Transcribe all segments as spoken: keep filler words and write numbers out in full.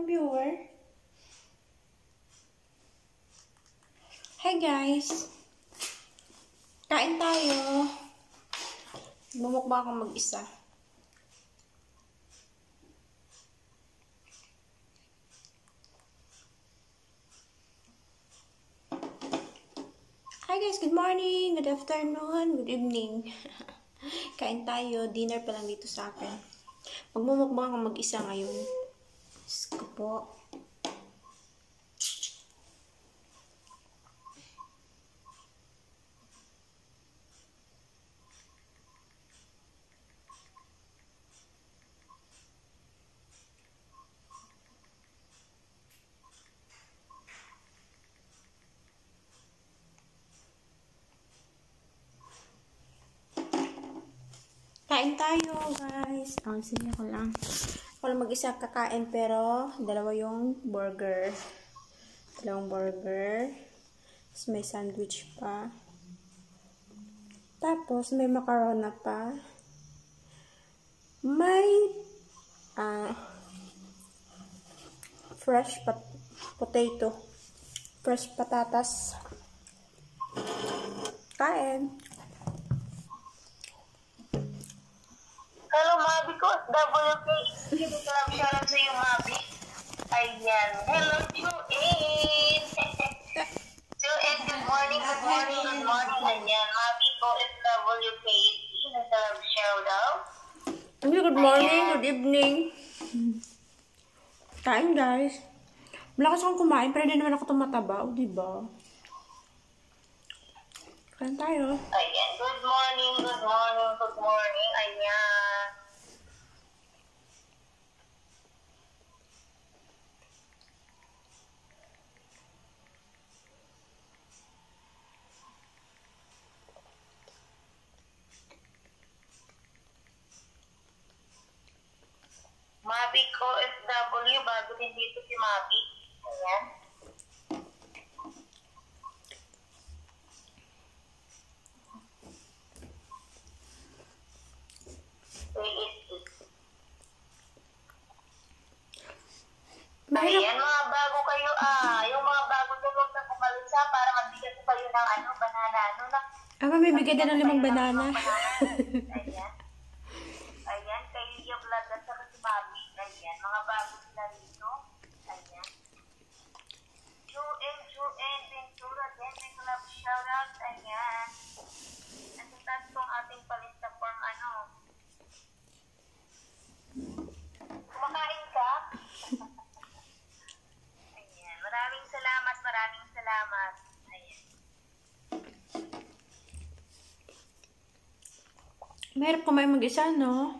viewer. Hi guys. Kain tayo. Bumukbang akong mag-isa. Hi guys, good morning, good afternoon, good evening. Kain tayo, dinner pa lang dito sa akin. Magmumukbang akong mag-isa ngayon. Diyos ko po. Kain tayo, guys. Oh, sige ako lang. Ako lang mag-isa kakain, pero dalawa yung burger. Dalawang burger. Tapos may sandwich pa. Tapos may macarona pa. May uh, fresh pot potato. Fresh patatas. Kain. Hello, Mabi ko. W K. Hindi ko lang siya lang sa iyo, Mabi. Ayan. Hello, Juin. Juin, good morning, good morning, good morning. Ayan. Mabi ko is W K. Hindi ko lang shout out. Good morning, good evening. Kain, guys. Malakas akong kumain, pero hindi naman ako tumataba. O, diba? Kain tayo. Ayan. Good morning, good morning, good morning. Ayan. Mabi ko F W, bago din dito si Mabi. Ayan. Ayan, mga bago kayo, ah, yung mga bago din huwag na kumalisa para magbigay ko kayo ng ano, banana, ano na. Ah, mamibigay din ng limang banana. Ayan. Ayan, kayo yung vlog at saka si Mami. Ayan, mga bago sila rito. Ayan. Juin, Juin, Ventura Dhenn, may collab shoutout. Ayan. Nasitas ko ang ating palista form, ano. Kumakain ka? Ayan, maraming salamat, maraming salamat. Ayan. Mahirap kumain mag-isa, no?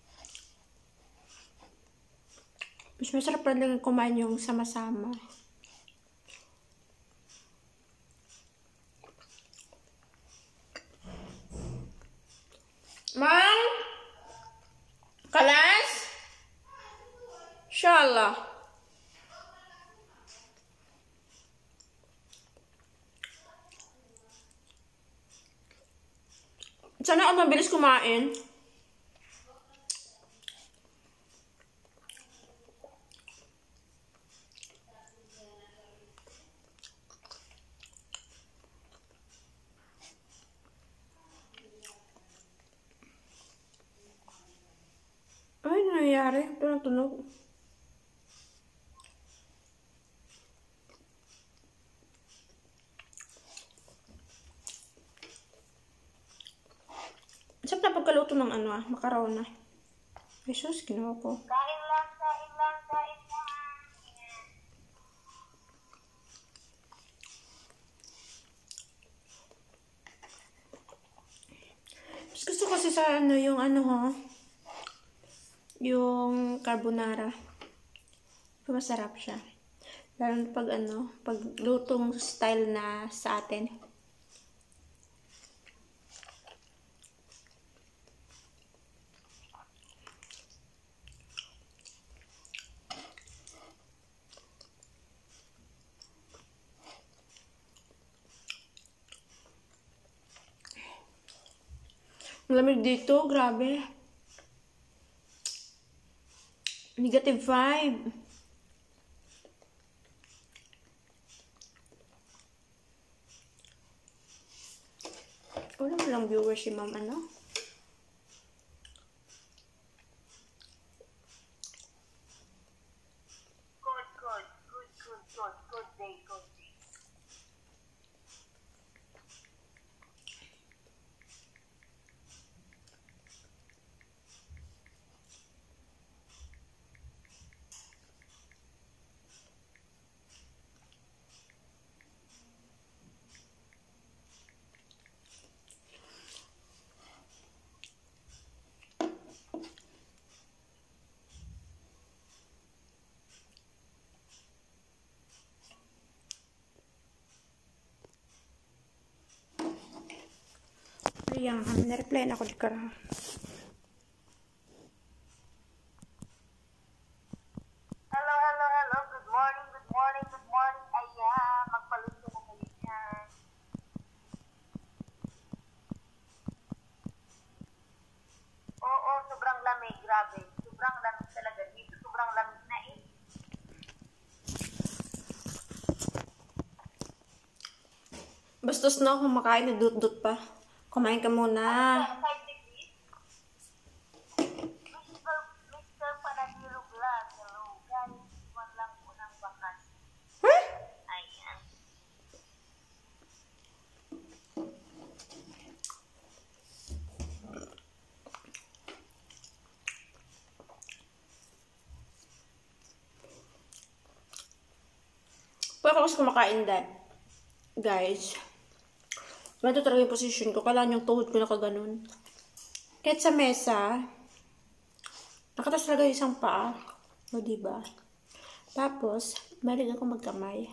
Mas masarap pa lang kumain yung sama-sama. Mang? Kalas? Inshallah. Sana ako mabilis kumain. Ay, nangyayari. Ito na tunog. Sarap na pagkaluto ng ano ah, macarona. Jesus, ginawa ko. Kain lang, kain lang, kain lang. Mas gusto kasi sa ano, yung ano ha, yung carbonara. Masarap siya. Lalo pag ano, pag lutong style na sa atin. Malamig dito, grabe. Negative vibe. isang viewer si ma'am, ano? Good, good, good, good, good, good day, good day. Ayan, na-reply na ako di kara. Hello, hello, hello. Good morning, good morning, good morning. Ayan, magpaluto na kayo dyan. Oo, sobrang lamig. Grabe. Sobrang lamig talaga. Dito sobrang lamig na eh. Bastos na ako makain, nagdut-dut pa. Kumain ka muna. Ano, five degrees? mister mister Panadilo Vlog. Hello, guys. Iwan lang po ng bakas. Huh? Ayan. Pag ako kasi kumakain dahil, guys, ganito talaga yung position ko. Kailangan yung tuhod ko nakaganon. Kahit sa mesa, nakatas talaga yung isang paa. O, diba? Tapos, malig ako magkamay.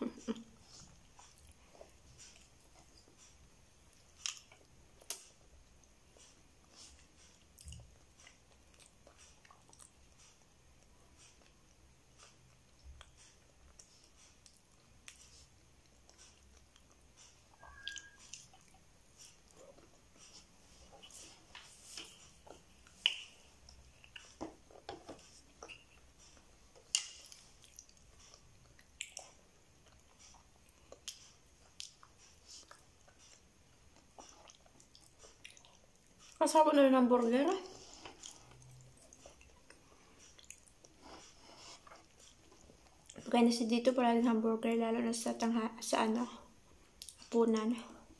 Kasama na rin ang burger. Kaya nasi dito palaging hamburger, lalo na sa tangha, sa ano, hapunan.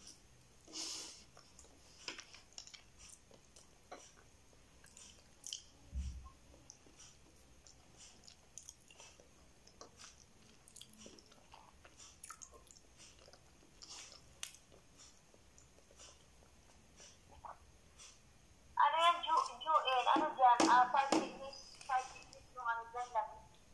Ano yan, Ju Juel? Ano dyan? Ah, five degrees. five degrees yung ano dyan lang.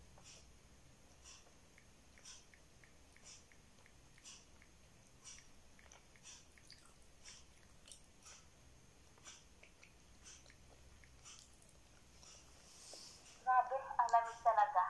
Grabe, ang lamig talaga.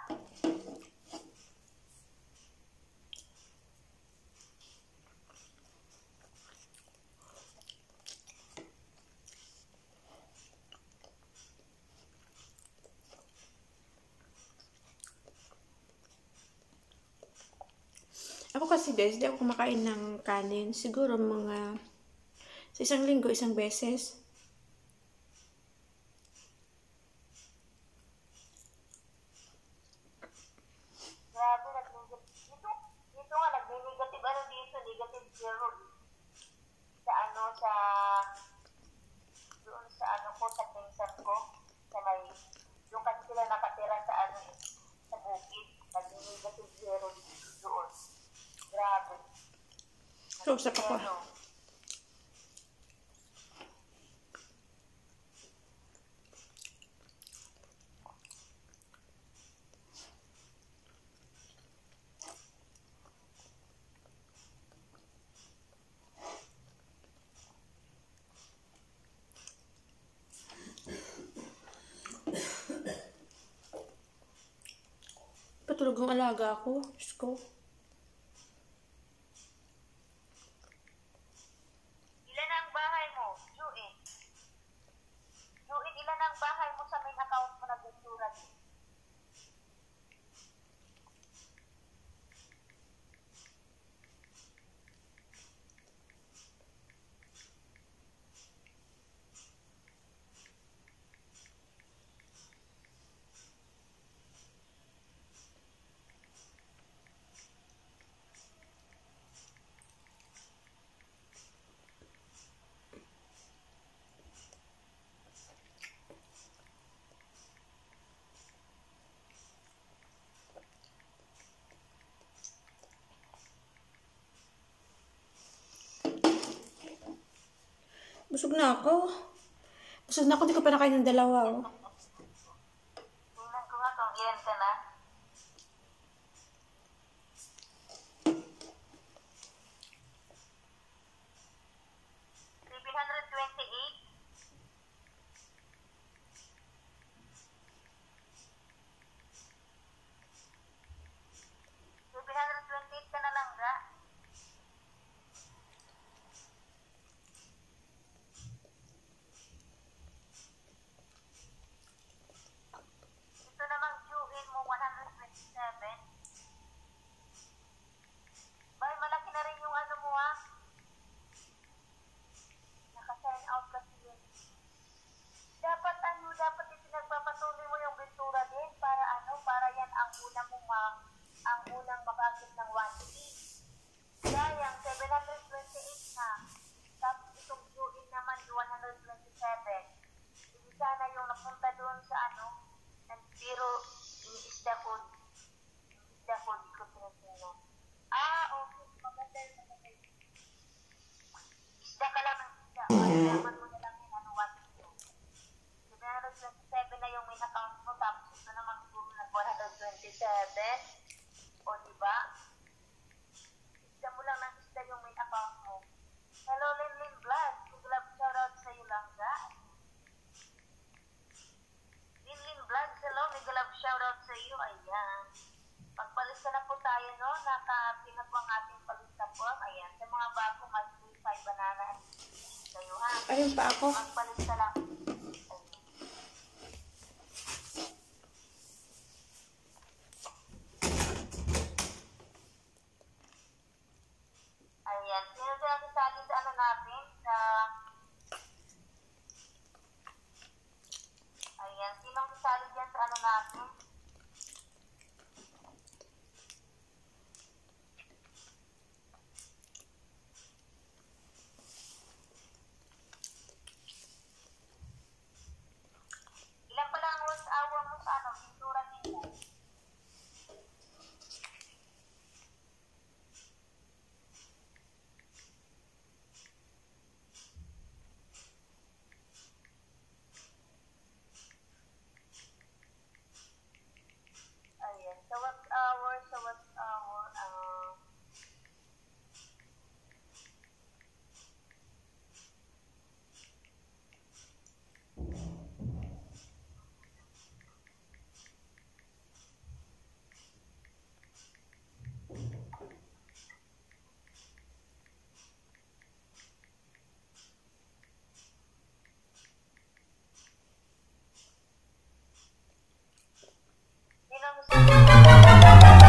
Ako kasi guys, di ako kumakain ng kanin. Siguro mga sa isang linggo, isang beses. Grabe, nag-negative. Dito, dito nga, nag-negative. Ano dito? Negative zero. Sa ano, sa... Doon sa ano ko, sa pinsan ko. Sa may... Yung kasi sila nakatira sa ano eh. Sa bukid. Nag-negative zero dito doon. Grabe. So, sa ako. Ano, Patulog ang alaga ako. Diyos ko. ilan ang bahay mo? Juin. Juin, ilan ang bahay mo sa main account mo na Ventura Dhenn? Busog na ako. Busog na ako, hindi ko pa nakain ng dalawa, oh. Tingnan ko nga kung ilan ka na. seven twenty-eight. seven twenty-eight ka na lang, ga? Ito namang Q-in mo, one twenty-seven. Bay, malaki na rin yung ano mo, ha? Naka-sign out kasi yun. Dapat ano, dapat ipinagpapatuloy mo yung Ventura Dhenn para ano, para yan ang unang mo ma, ang unang makakit ng one K. Sayang, seven twenty-eight na. Tapos itong Q-in naman, one twenty-seven. Hindi sana yung napunta doon sa ano, pero iniisda ko, iniisda ko, di ko pinagpino. Ah, okay, maganda yung maganda yung isda ka lang ng isda. Malaman mo na lang yun, ano, what to do. seven twenty-seven na yung main account mo, tapos ito naman siguro nag one twenty-seven. O, diba? Isda mo lang ng isda yung main account mo. Hello, Linlin Vlog. Siglab shoutout sa'yo lang, ga. Linlin Vlog, hello. Migalab shoutout sa'yo. Ayan. Pagpalista na po tayo, no? Nakapinag po ang ating palista po. Ayan. Sa mga bago, mag five banana kayo, ha? Ayun pa ako. Magpalista lang. Ayan. Sino sila kasali sa ano natin? Sa... Ayan. Sinong kasali dyan sa ano natin? Ilan pala ang watch hour mo sa ano? Ventura Dhenn. Ayan. Sa watch hour, sa watch hour, ah... Sinong kasali?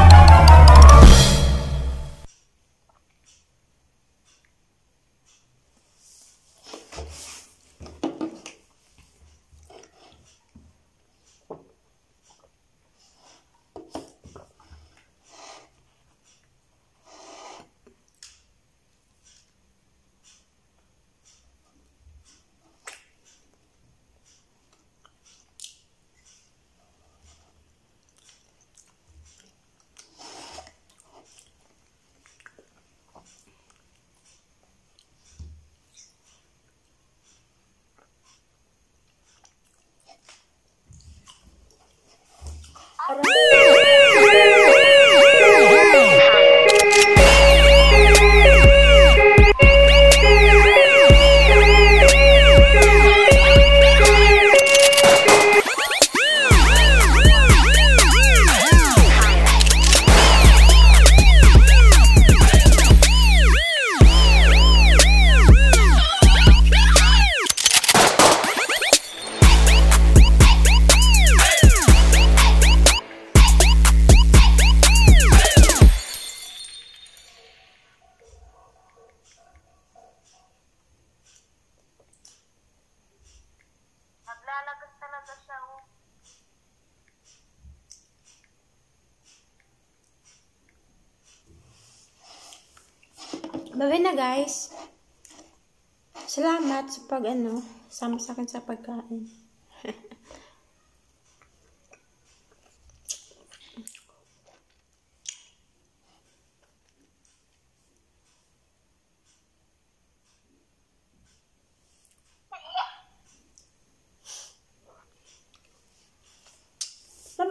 Naglalagas talaga siya, oh. Bye na, guys. Salamat sa pag, ano, sama sa akin sa pagkain.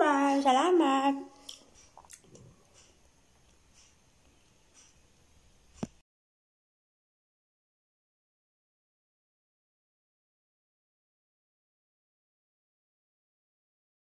bye. Salamat.